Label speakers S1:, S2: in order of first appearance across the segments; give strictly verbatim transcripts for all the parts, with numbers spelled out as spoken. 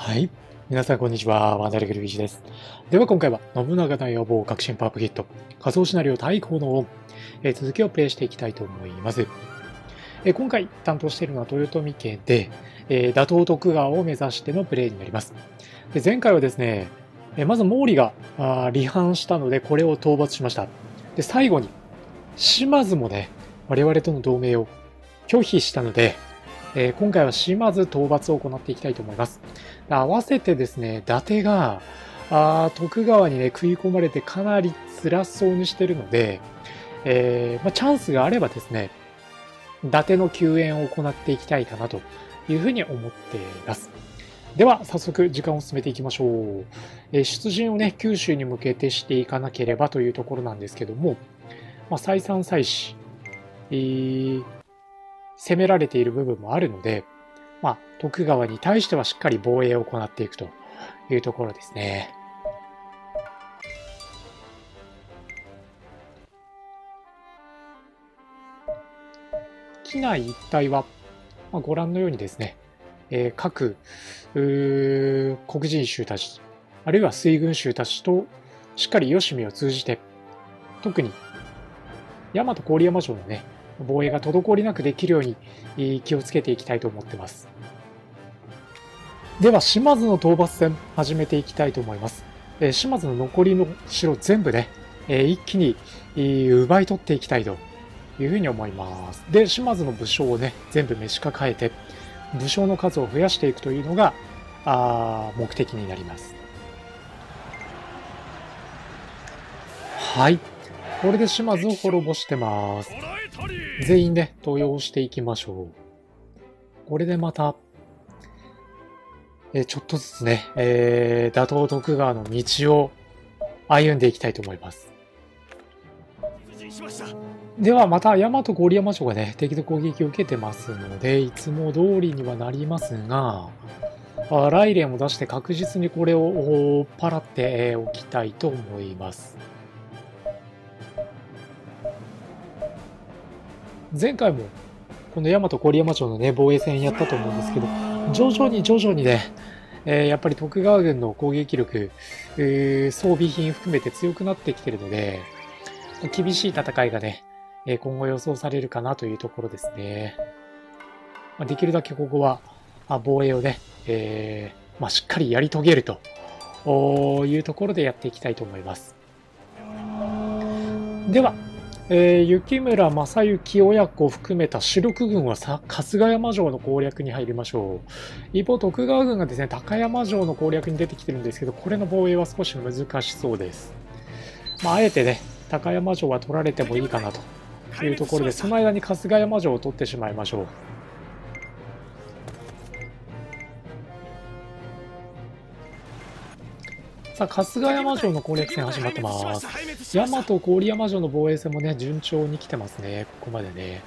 S1: はい。皆さん、こんにちは。ワンダルグルビーチです。では、今回は、信長の野望革新パワーアップキット、仮想シナリオ対抗の恩、えー、続きをプレイしていきたいと思います。えー、今回担当しているのは豊臣家で、えー、打倒徳川を目指してのプレイになります。で前回はですね、えー、まず毛利があ離反したので、これを討伐しました。で、最後に、島津もね、我々との同盟を拒否したので、えー、今回は島津討伐を行っていきたいと思います。合わせてですね、伊達があ徳川にね食い込まれてかなり辛そうにしてるので、えーまあ、チャンスがあればですね、伊達の救援を行っていきたいかなというふうに思っています。では早速時間を進めていきましょう。えー、出陣をね九州に向けてしていかなければというところなんですけども、まあ、再三再四、えー攻められている部分もあるので、まあ、徳川に対してはしっかり防衛を行っていくというところですね。畿内一帯は、まあ、ご覧のようにですね、えー、各黒人衆たち、あるいは水軍衆たちとしっかり吉見を通じて、特に大和郡山城のね、防衛が滞りなくできるように気をつけていきたいと思ってます。では島津の討伐戦始めていきたいと思います。えー、島津の残りの城全部ね、えー、一気に、えー、奪い取っていきたいというふうに思います。で島津の武将をね全部召し抱えて武将の数を増やしていくというのがあ目的になります。はい、これで島津を滅ぼしてます。全員で登用していきましょう。これでまたえちょっとずつね、えー、打倒徳川の道を歩んでいきたいと思います。ではまた大和郡山城がね敵の攻撃を受けてますので、いつも通りにはなりますが、あ雷電を出して確実にこれを追っ払っておきたいと思います。前回もこの大和郡山城のね防衛戦やったと思うんですけど、徐々に徐々にね、えー、やっぱり徳川軍の攻撃力、えー、装備品含めて強くなってきてるので、厳しい戦いがね、今後予想されるかなというところですね。できるだけここは防衛をね、えーまあ、しっかりやり遂げるというところでやっていきたいと思います。では、えー、雪村正幸親子を含めた主力軍はさ春日山城の攻略に入りましょう。一方徳川軍がですね高山城の攻略に出てきてるんですけど、これの防衛は少し難しそうです。まあ、あえてね高山城は取られてもいいかなというところで、その間に春日山城を取ってしまいましょう。さあ春日山城の攻略戦始まってます。大和郡山城の防衛戦もね順調に来てますね、ここまでね。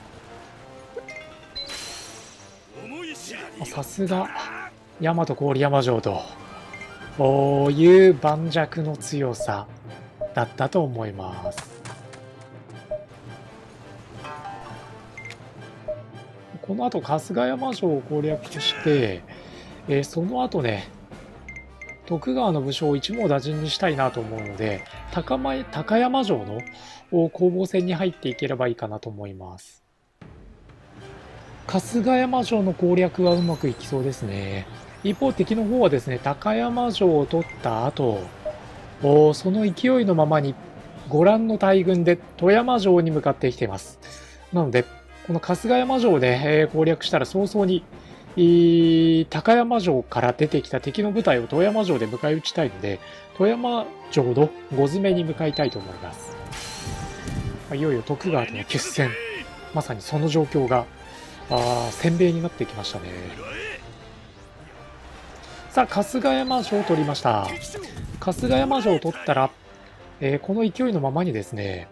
S1: さすが大和郡山城という盤石の強さだったと思います。この後春日山城を攻略して、えー、その後ね徳川の武将を一網打尽にしたいなと思うので、 高, 高山城の攻防戦に入っていければいいかなと思います。春日山城の攻略はうまくいきそうですね。一方敵の方はですね高山城を取った後、その勢いのままにご覧の大軍で富山城に向かってきています。なのでこの春日山城で攻略したら早々に高山城から出てきた敵の部隊を富山城で迎え撃ちたいので、富山城のご詰めに向かいたいと思います。いよいよ徳川との決戦、まさにその状況があ鮮明になってきましたね。さあ春日山城を取りました。春日山城を取ったら、えー、この勢いのままにですね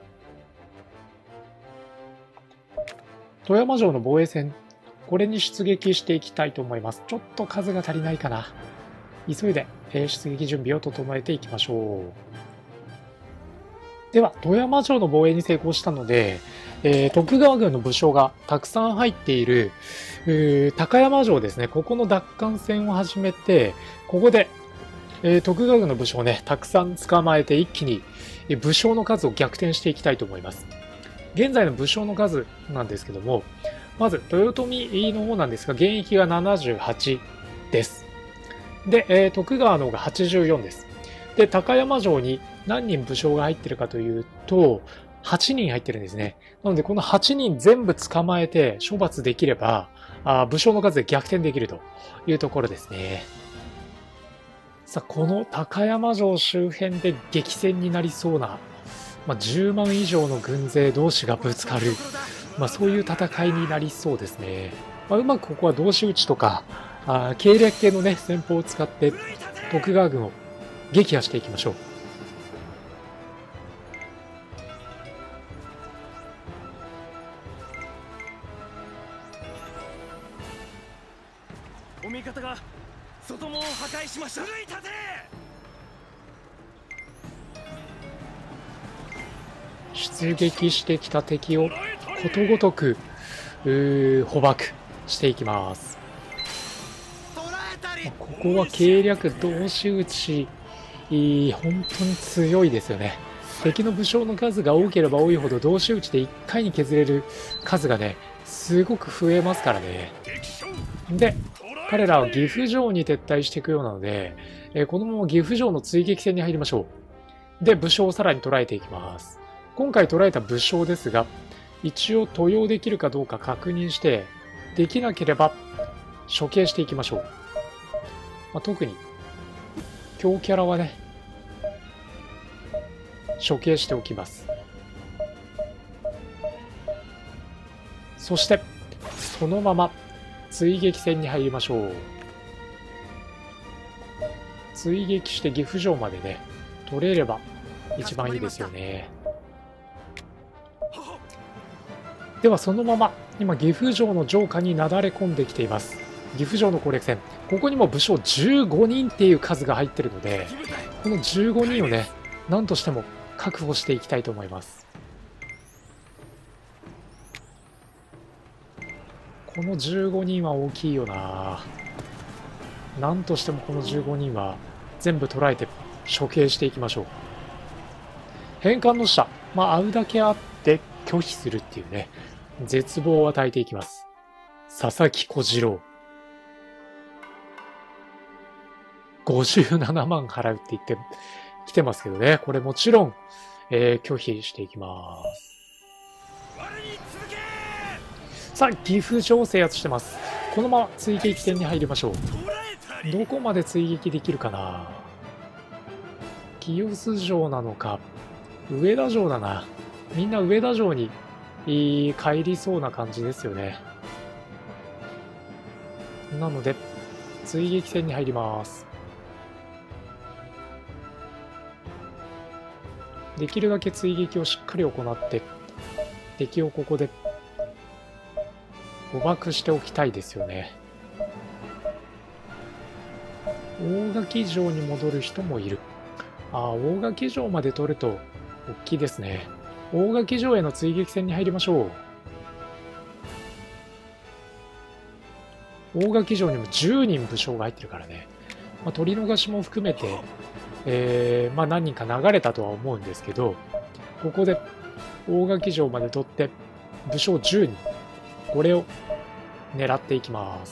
S1: 富山城の防衛戦、これに出撃していきたいと思います。ちょっと数が足りないかな。急いで出撃準備を整えていきましょう。では富山城の防衛に成功したので、 えー、徳川軍の武将がたくさん入っている、高山城ですね。ここの奪還戦を始めて、ここで、えー、徳川軍の武将をね、たくさん捕まえて一気に武将の数を逆転していきたいと思います。現在の武将の数なんですけども、まず豊臣の方なんですが、現役がななじゅうはちです。で、えー、徳川の方がはちじゅうよんです。で、高山城に何人武将が入ってるかというと、はちにん入ってるんですね。なので、このはちにん全部捕まえて処罰できれば、あ武将の数で逆転できるというところですね。さあ、この高山城周辺で激戦になりそうな、まあ、じゅうまん以上の軍勢同士がぶつかる、まあ、そういう戦いになりそうですね。まあ、うまくここは同士討ちとか、あ計略系のね、戦法を使って徳川軍を撃破していきましょう。
S2: お味方が外門を破壊しました。
S1: 出撃してきた敵をことごとく捕獲していきます。ここは計略同士討ち、本当に強いですよね。敵の武将の数が多ければ多いほど同士討ちでいっかいに削れる数がね、すごく増えますからね。で、彼らは岐阜城に撤退していくようなので、えこのまま岐阜城の追撃戦に入りましょう。で、武将をさらに捉えていきます。今回捉えた武将ですが、一応登用できるかどうか確認して、できなければ処刑していきましょう。まあ、特に強キャラはね、処刑しておきます。そしてそのまま追撃戦に入りましょう。追撃して岐阜城までね取れれば一番いいですよね。ではそのまま今岐阜城の城下になだれ込んできています。岐阜城の攻略戦、ここにも武将じゅうごにんっていう数が入ってるので、このじゅうごにんをね何としても確保していきたいと思います。このじゅうごにんは大きいよな。何としてもこのじゅうごにんは全部捕らえて処刑していきましょう。返還の使者、まあ会うだけあって拒否するっていうね、絶望を与えていきます。佐々木小次郎、ごじゅうななまん払うって言ってきてますけどね、これもちろん、えー、拒否していきます。さあ、岐阜城制圧してます。このまま追撃戦に入りましょう。どこまで追撃できるかな。清須城なのか、上田城だな。みんな上田城に帰りそうな感じですよね。なので、追撃戦に入ります。できるだけ追撃をしっかり行って、敵をここで捕獲しておきたいですよね。大垣城に戻る人もいる。ああ、大垣城まで取ると大きいですね。大垣城への追撃戦に入りましょう。大垣城にもじゅうにん武将が入ってるからね、まあ、取り逃しも含めて、えーまあ、何人か流れたとは思うんですけど、ここで大垣城まで取って武将じゅうにん、これを狙っていきます。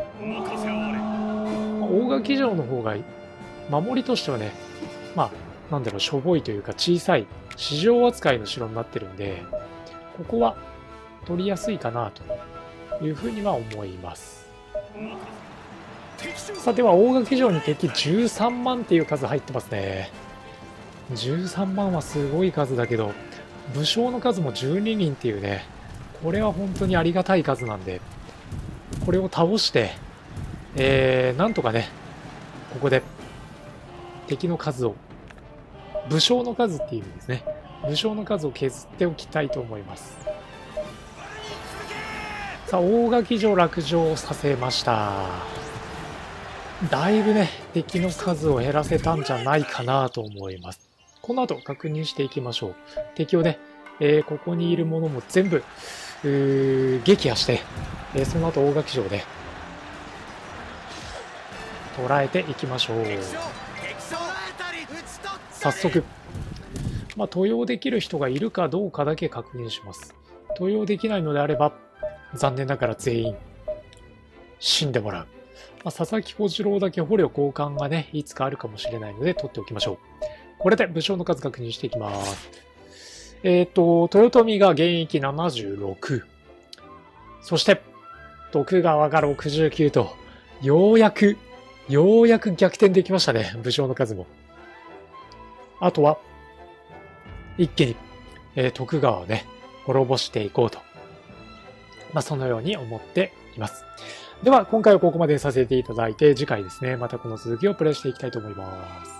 S1: 大垣城の方が守りとしてはね、まあなんだろう、しょぼいというか小さい市場扱いの城になってるんで、ここは取りやすいかなというふうには思います。さあ、では大垣城に敵じゅうさんまんっていう数入ってますね。じゅうさんまんはすごい数だけど、武将の数もじゅうににんっていうね、これは本当にありがたい数なんで、これを倒して、えー、なんとかね、ここで敵の数を、武将の数っていう意味ですね。武将の数を削っておきたいと思います。さあ、大垣城落城させました。だいぶね、敵の数を減らせたんじゃないかなと思います。この後確認していきましょう。敵をね、 えー、ここにいるものも全部、うー撃破して、えー、その後大垣城で、捉えていきましょう。早速、まあ、登用できる人がいるかどうかだけ確認します。登用できないのであれば、残念ながら全員、死んでもらう。まあ、佐々木小次郎だけ捕虜交換がね、いつかあるかもしれないので、取っておきましょう。これで武将の数確認していきます。えっと、豊臣が現役ななじゅうろく。そして、徳川がろくじゅうきゅうと、ようやく、ようやく逆転できましたね、武将の数も。あとは、一気に、えー、徳川をね、滅ぼしていこうと。まあ、そのように思っています。では、今回はここまでさせていただいて、次回ですね、またこの続きをプレイしていきたいと思います。